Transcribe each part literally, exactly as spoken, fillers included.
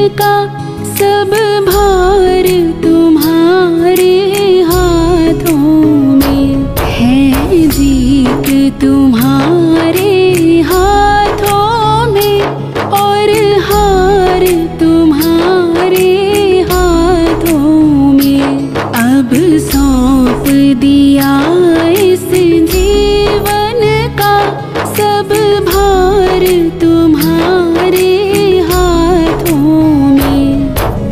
का सब भार तुम्हारे हाथों में है। जीत तुम्हारे हाथों में और हार तुम्हारे हाथों में। अब सौंप दिया इस जीवन का सब भार तुम्हारे हाथों में।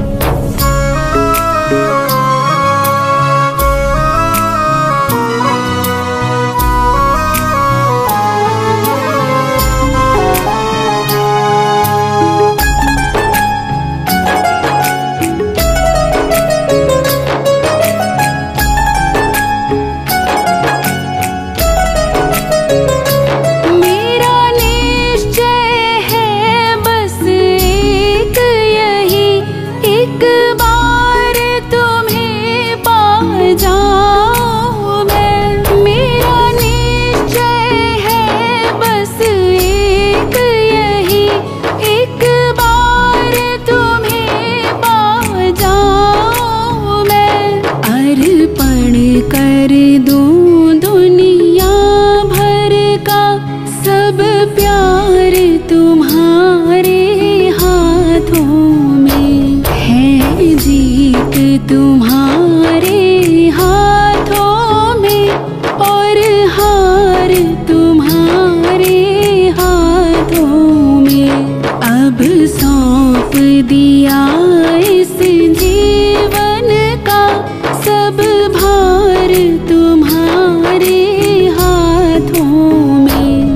कर दूं दुनिया भर का सब प्यार तुम्हारे हाथों में है। जीत तुम्हारे हाथों में और हार तुम्हारे हाथों में। अब सौंप दिया इस जीवन का सब भार तुम्हारे हाथों में।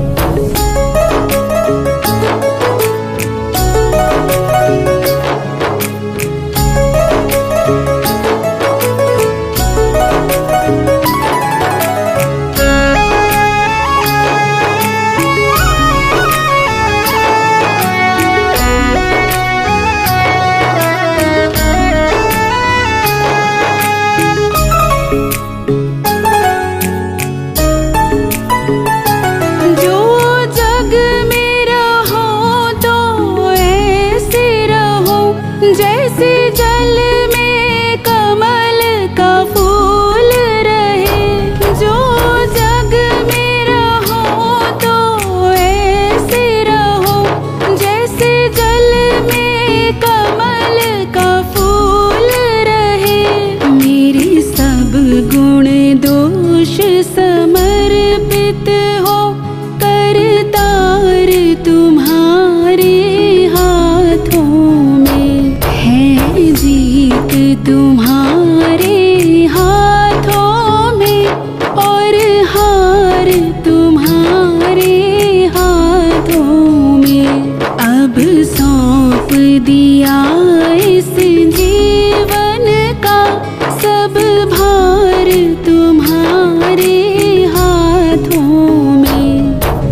जैसे जल में कमल का फूल रहे, जो जग में रहो तो ऐसे रहो। जैसे जल में कमल का फूल रहे, मेरे सब गुण दोष समर्पित हो करतार तुम्हारे हाथों में है। जीत तुम्हारे हाथों में और हार तुम्हारे हाथों में। अब सौंप दिया इस जीवन का सब भार तुम्हारे हाथों में।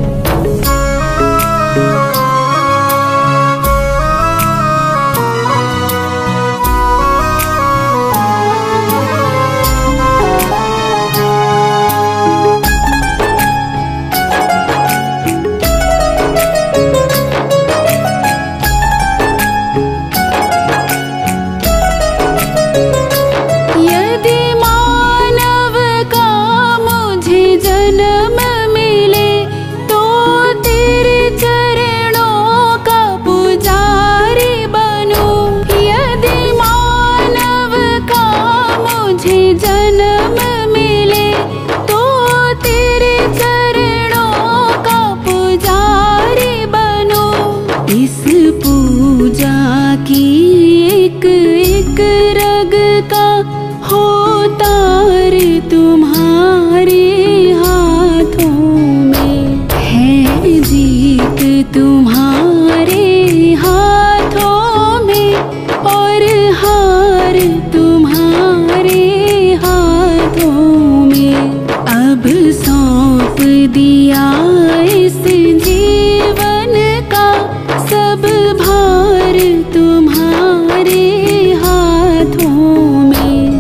जन्म मिले तो तेरे चरणों का पुजारी बनूं। यदि मानव का मुझे जन्म मिले तो तेरे चरणों का पुजारी बनूं। इस पूजा की एक एक रग का हो तार तुम्हारे हाथों में है। जीत तुम्हारे हाथों में और हार तुम्हारे हाथों में। अब सौंप दिया इस जीवन का सब भार तुम्हारे हाथों में।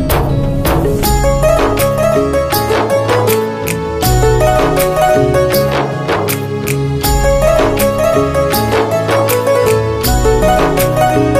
Thank you.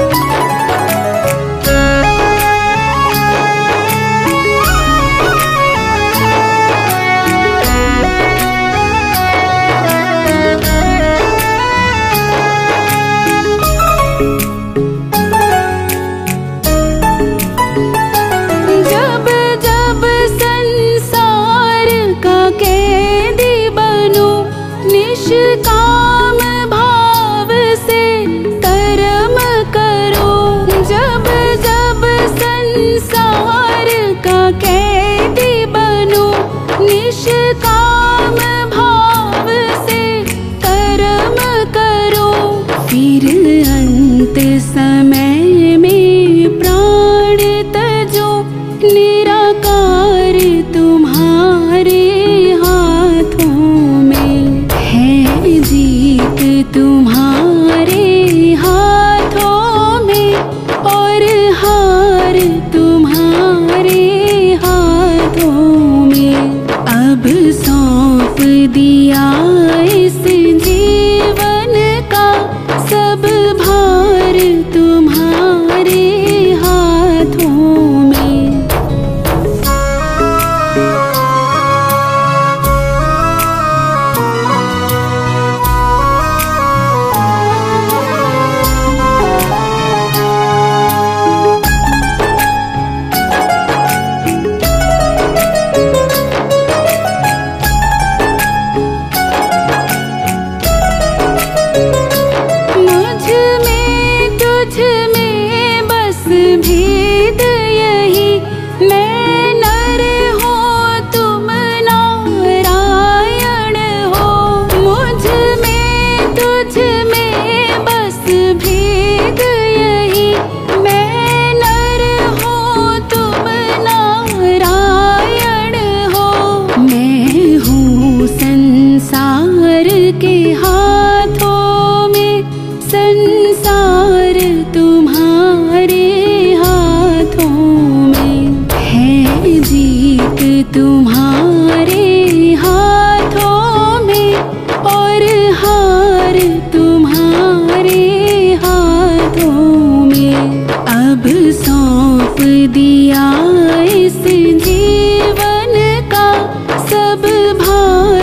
फिर अंत समय में प्राण तजो, निराकार तुम्हारे हाथों में है जीत तुम्हारे हाथों में, और हार तुम्हारे हाथों में। अब सौंप दिया इस जीवन का सब भार तुम्हारे हाथों में। भेद यही, मैं नर हूँ तुम नारायण हो। मुझ में तुझ में बस भेद यही, मैं नर हूँ तुम नारायण हो। मैं हूँ संसार के हाथों में, संसार तुम्हारे जीत तुम्हारे हाथों में, और हार तुम्हारे हाथों में। अब सौंप दिया इस जीवन का सब भार